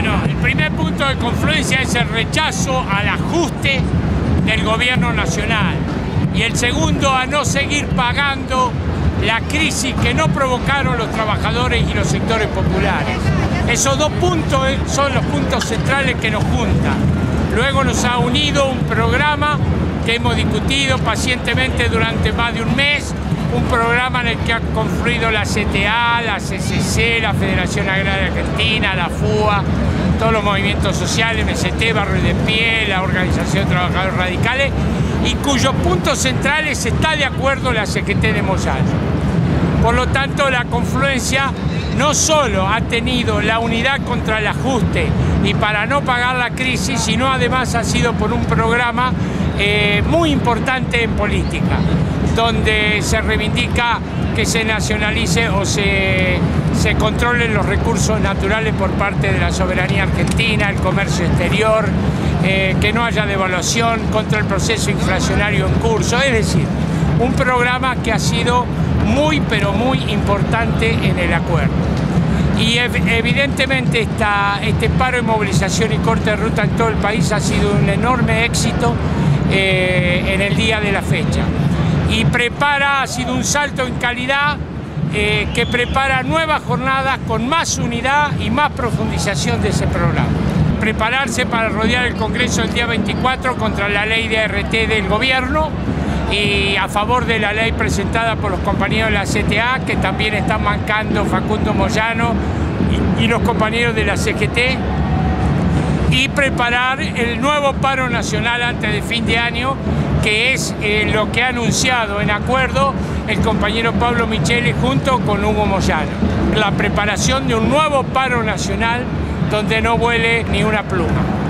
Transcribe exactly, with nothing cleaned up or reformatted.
Bueno, el primer punto de confluencia es el rechazo al ajuste del gobierno nacional y el segundo a no seguir pagando la crisis que no provocaron los trabajadores y los sectores populares. Esos dos puntos son los puntos centrales que nos juntan. Luego nos ha unido un programa que hemos discutido pacientemente durante más de un mes, un programa en el que ha confluido la C T A, la C C C, la Federación Agraria Argentina, la F U A, todos los movimientos sociales, M S T, Barrio de Pie, la Organización de Trabajadores Radicales, y cuyos puntos centrales está de acuerdo la C G T de Moyano. Por lo tanto, la confluencia no solo ha tenido la unidad contra el ajuste y para no pagar la crisis, sino además ha sido por un programa eh, muy importante en política, donde se reivindica que se nacionalice o se, se controlen los recursos naturales por parte de la soberanía argentina, el comercio exterior, eh, que no haya devaluación, contra el proceso inflacionario en curso. Es decir, un programa que ha sido muy, pero muy importante en el acuerdo. Y evidentemente esta, este paro de movilización y corte de ruta en todo el país ha sido un enorme éxito eh, en el día de la fecha. Y prepara, ha sido un salto en calidad eh, que prepara nuevas jornadas con más unidad y más profundización de ese programa. Prepararse para rodear el Congreso el día veinticuatro contra la ley de A R T del gobierno y a favor de la ley presentada por los compañeros de la C T A, que también están mancando Facundo Moyano y, y los compañeros de la C G T, y preparar el nuevo paro nacional antes de fin de año, que es eh, lo que ha anunciado en acuerdo el compañero Pablo Micheli junto con Hugo Moyano. La preparación de un nuevo paro nacional donde no vuele ni una pluma.